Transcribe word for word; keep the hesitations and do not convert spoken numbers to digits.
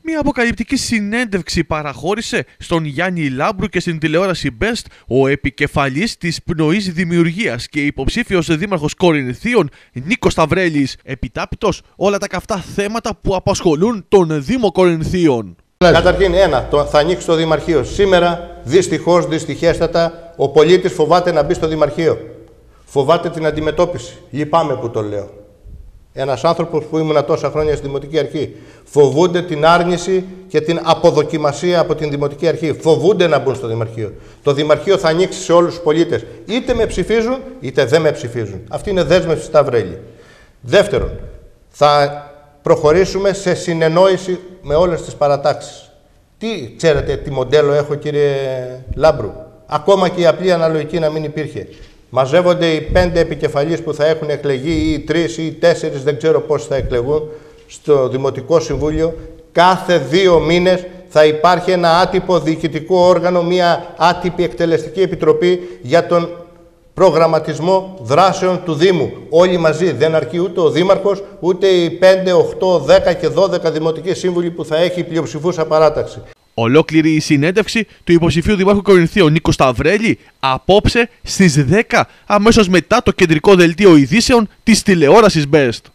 Μια αποκαλυπτική συνέντευξη παραχώρησε στον Γιάννη Λάμπρου και στην τηλεόραση Best ο επικεφαλής της πνοής δημιουργίας και υποψήφιος δήμαρχος Κορινθίων Νίκος Σταυρέλης. Επιτάπητος όλα τα καυτά θέματα που απασχολούν τον Δήμο Κορινθίων. Καταρχήν, ένα, το, θα ανοίξει το Δημαρχείο. Σήμερα, δυστυχώς, δυστυχέστατα, ο πολίτης φοβάται να μπει στο Δημαρχείο. Φοβάται την αντιμετώπιση. Λυπάμαι που το λέω. Ένας άνθρωπος που ήμουν τόσα χρόνια στη Δημοτική Αρχή. Φοβούνται την άρνηση και την αποδοκιμασία από την Δημοτική Αρχή. Φοβούνται να μπουν στο Δημαρχείο. Το Δημαρχείο θα ανοίξει σε όλους τους πολίτες. Είτε με ψηφίζουν, είτε δεν με ψηφίζουν. Αυτή είναι δέσμευση Σταυρέλη. Δεύτερον, θα προχωρήσουμε σε συνεννόηση με όλες τις παρατάξεις. Τι ξέρετε, τι μοντέλο έχω, κύριε Λάμπρου? Ακόμα και η απλή αναλογική να μην υπήρχε. Μαζεύονται οι πέντε επικεφαλείς που θα έχουν εκλεγεί, ή οι τρεις ή οι τέσσερις, δεν ξέρω πώς θα εκλεγούν, στο Δημοτικό Συμβούλιο. Κάθε δύο μήνες θα υπάρχει ένα άτυπο διοικητικό όργανο, μια άτυπη εκτελεστική επιτροπή για τον προγραμματισμό δράσεων του Δήμου. Όλοι μαζί. Δεν αρκεί ούτε ο Δήμαρχος, ούτε οι πέντε, οκτώ, δέκα και δώδεκα δημοτικοί σύμβουλοι που θα έχει πλειοψηφούσα παράταξη. Ολόκληρη η συνέντευξη του υποψηφίου Δημάρχου Κορινθίων Νίκο Σταυρέλη απόψε στις δέκα, αμέσως μετά το κεντρικό δελτίο ειδήσεων της τηλεόρασης Best.